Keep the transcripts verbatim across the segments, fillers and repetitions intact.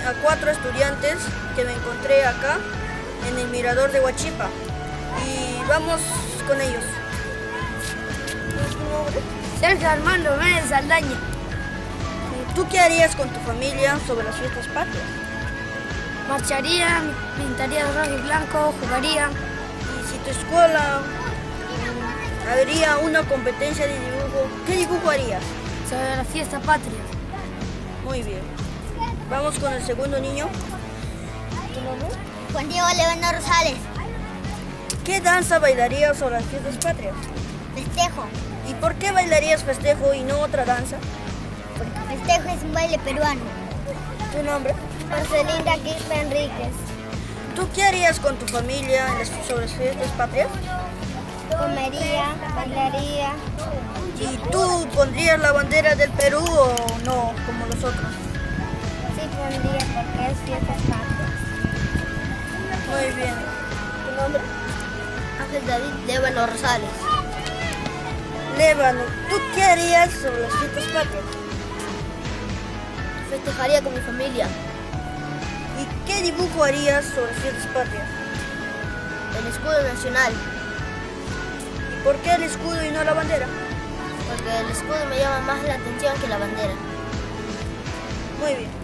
a cuatro estudiantes que me encontré acá en el mirador de Huachipa y vamos con ellos. ¿Cuál es tu nombre? Sergio Armando Méndez Saldaña. ¿Tú qué harías con tu familia sobre las fiestas patrias? Marcharía, pintaría de rojo y blanco, jugaría. Y si tu escuela mm, habría una competencia de dibujo, ¿qué dibujo harías? Sobre la fiesta patria. Muy bien. Vamos con el segundo niño. ¿Tu nombre? Juan Diego Levano Rosales. ¿Qué danza bailarías sobre las fiestas patrias? Festejo. ¿Y por qué bailarías festejo y no otra danza? Porque festejo es un baile peruano. ¿Tu nombre? Marcelinda Quispe Enríquez. ¿Tú qué harías con tu familia en las, sobre las fiestas patrias? Comería, bailaría. ¿Y tú pondrías la bandera del Perú o no, como los otros? Sí, pondría porque es fiestas patrias. Muy bien. ¿Tu nombre? Ángel David Levano Rosales. Lébano, ¿tú qué harías sobre las fiestas patrias? Festejaría con mi familia. ¿Y qué dibujo harías sobre las fiestas patrias? El escudo nacional. ¿Y por qué el escudo y no la bandera? Porque el escudo me llama más la atención que la bandera. Muy bien.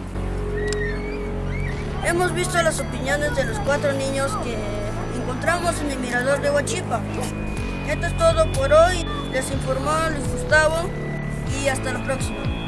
Hemos visto las opiniones de los cuatro niños que encontramos en el mirador de Huachipa. Esto es todo por hoy. Les informó Luis Gustavo y hasta la próxima.